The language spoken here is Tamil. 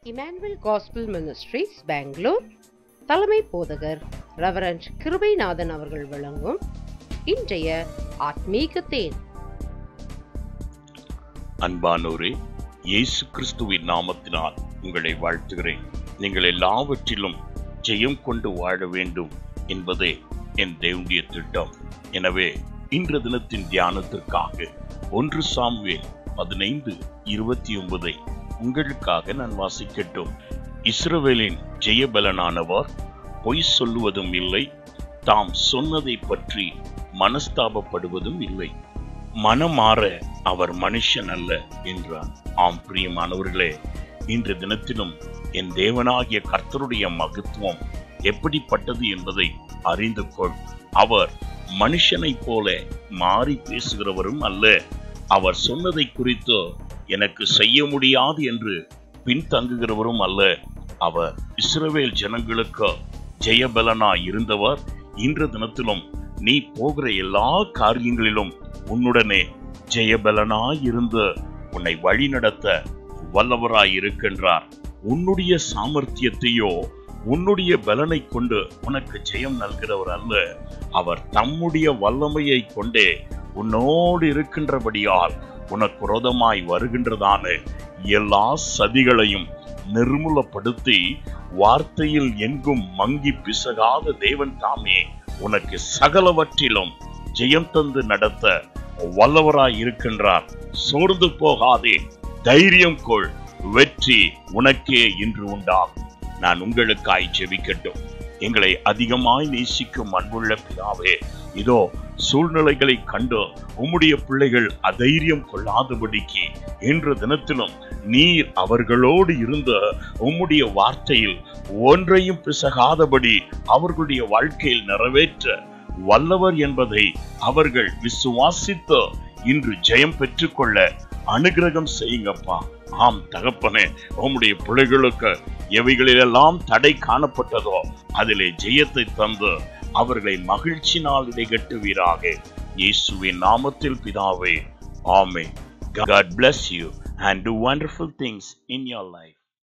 இமானுவேல் காஸ்பல் மினிஸ்ட்ரீஸ் பெங்களூர் தலைமை போதகர் ரெவரண்ட் கிருபைநாதன் அவர்கள் வழங்கும் இன்றைய ஆத்மீக தேன். அன்பானோரே, இயேசு கிறிஸ்துவின் நாமத்தினால் உங்களை வாழ்த்துகிறேன். நீங்கள் எல்லாவற்றிலும் ஜெயம் கொண்டு வாழ வேண்டும் என்பதே என் தேவனுடைய திட்டம். எனவே இன்று தினத்தின் தியானத்திற்காக 1 சாமுவேல் 15:29 உங்களுக்காக நான் வாசிக்கட்டும். இஸ்ரவேலின் ஜெயபலனானவர் பொய் சொல்லுவதும் இல்லை, தாம் சொன்னதை பற்றி மனஸ்தாபப்படுவதும் இல்லை. மனமாற அவர் மனுஷன் அல்ல என்றார். ஆம் பிரியமானவர்களே, இன்று தினத்திலும் என் தேவனாகிய கர்த்தருடைய மகத்துவம் எப்படிப்பட்டது என்பதை அறிந்து கொள். அவர் மனுஷனைப் போல மாறி பேசுகிறவரும் அல்ல. அவர் சொன்னதை குறித்து எனக்கு செய்ய முடியாது என்று பின்தங்குகிறவரும் அல்ல. அவர் இஸ்ரவேல் ஜனங்களுக்கு ஜெயபலனாய் இருந்தவர். இன்று தினத்திலும் நீ போகிற எல்லா காரியங்களிலும் உன்னுடனே ஜெயபலனாய் இருந்து உன்னை வழி நடத்த வல்லவராய் இருக்கின்றார். உன்னுடைய சாமர்த்தியத்தையோ உன்னுடைய பலனை கொண்டு உனக்கு ஜெயம் நல்கிறவர் அல்ல. அவர் தம்முடைய வல்லமையை கொண்டே உன்னோடு இருக்கின்றபடியால் உனக்கு விரோதமாய் வருகின்றதான எல்லா சதிகளையும் நிர்மூலப்படுத்தி வார்த்தையில் எங்கும் மங்கி பிசகாத தேவன் தாமே உனக்கு சகலவற்றிலும் ஜெயம் தந்து நடத்த வல்லவராய் இருக்கின்றார். சோர்ந்து போகாதே, தைரியம் கொள், வெற்றி உனக்கே இன்று உண்டாகும். நான் உங்களுக்காய் ஜெபிக்கட்டும். எங்களை அதிகமாய் நேசிக்கும் அன்புள்ள பிதாவே, இதோ சூழ்நிலைகளை கண்டு உம்முடைய பிள்ளைகள் அதைரியம் கொள்ளாதபடிக்கு இன்று தினத்திலும் நீர் அவர்களோடு இருந்த உம்முடைய வார்த்தையில் ஒன்றையும் பிசகாதபடி அவர்களுடைய வாழ்க்கையில் நிறைவேற்ற வல்லவர் என்பதை அவர்கள் விசுவாசித்து இன்று ஜெயம் பெற்றுக்கொள்ள அனுகிரகம் செய்யுங்கப்பா. ஆம் தகப்பனே, உம்முடைய பிள்ளைகளுக்கு எவைகளிலெல்லாம் தடை காணப்பட்டதோ அதிலே ஜெயத்தை தந்து அவர்களை மகிழ்ச்சினால் இடைகட்டுவீராக. இயேசுவின் நாமத்தில் பிதாவே, ஆமென். God bless you and do wonderful things in your life.